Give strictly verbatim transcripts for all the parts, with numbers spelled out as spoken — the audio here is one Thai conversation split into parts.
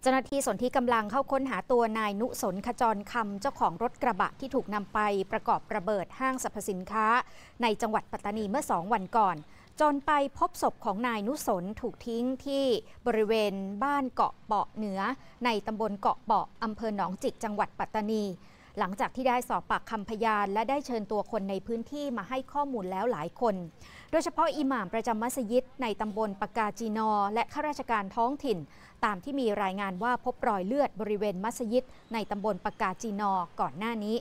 เจ้าหน้าที่ส่วนที่กำลังเข้าค้นหาตัวนายนุสนขจรคำเจ้าของรถกระบะที่ถูกนำไปประกอบระเบิดห้างสรรพสินค้าในจังหวัดปัตตานีเมื่อสองวันก่อนจนไปพบศพของนายนุสนถูกทิ้งที่บริเวณบ้านเกาะเปาะเหนือในตำบลเกาะเปาะอำเภอหนองจิกจังหวัดปัตตานีหลังจากที่ได้สอบปากคำพยานและได้เชิญตัวคนในพื้นที่มาให้ข้อมูลแล้วหลายคนโดยเฉพาะอิหม่ามประจำมัสยิดในตำบลปากาจีนอและข้าราชการท้องถิ่นตามที่มีรายงานว่าพบรอยเลือดบริเวณมัสยิดในตำบลปากาจีนอก่อนหน้านี้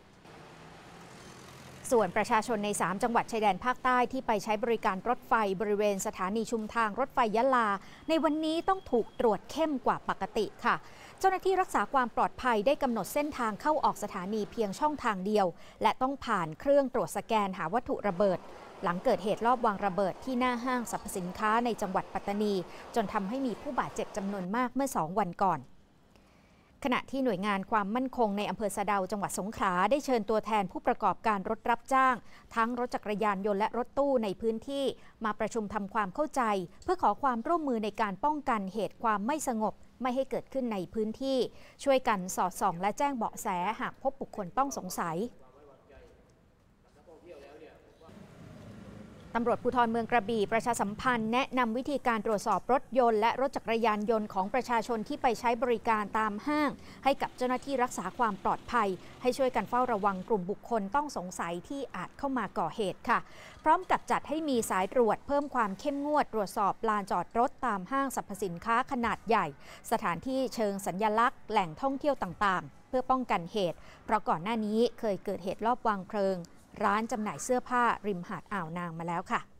ส่วนประชาชนในสามจังหวัดชายแดนภาคใต้ที่ไปใช้บริการรถไฟบริเวณสถานีชุมทางรถไฟยะลาในวันนี้ต้องถูกตรวจเข้มกว่าปกติค่ะเจ้าหน้าที่รักษาความปลอดภัยได้กำหนดเส้นทางเข้าออกสถานีเพียงช่องทางเดียวและต้องผ่านเครื่องตรวจสแกนหาวัตถุระเบิดหลังเกิดเหตุลอบวางระเบิดที่หน้าห้างสรรพสินค้าในจังหวัดปัตตานีจนทำให้มีผู้บาดเจ็บจำนวนมากเมื่อสองวันก่อนขณะที่หน่วยงานความมั่นคงในอำเภอสะเดาจังหวัดสงขลาได้เชิญตัวแทนผู้ประกอบการรถรับจ้างทั้งรถจักรยานยนต์และรถตู้ในพื้นที่มาประชุมทำความเข้าใจเพื่อขอความร่วมมือในการป้องกันเหตุความไม่สงบไม่ให้เกิดขึ้นในพื้นที่ช่วยกันสอดส่องและแจ้งเบาะแสหากพบบุคคลต้องสงสัยตำรวจภูธรเมืองกระบี่ประชาสัมพันธ์แนะนำวิธีการตรวจสอบรถยนต์และรถจักรยานยนต์ของประชาชนที่ไปใช้บริการตามห้างให้กับเจ้าหน้าที่รักษาความปลอดภัยให้ช่วยกันเฝ้าระวังกลุ่มบุคคลต้องสงสัยที่อาจเข้ามาก่อเหตุค่ะพร้อมกับจัดให้มีสายตรวจเพิ่มความเข้มงวดตรวจสอบลานจอดรถตามห้างสรรพสินค้าขนาดใหญ่สถานที่เชิงสัญลักษณ์แหล่งท่องเที่ยวต่างๆเพื่อป้องกันเหตุเพราะก่อนหน้านี้เคยเกิดเหตุลอบวางเพลิงร้านจำหน่ายเสื้อผ้าริมหาดอ่าวนางมาแล้วค่ะ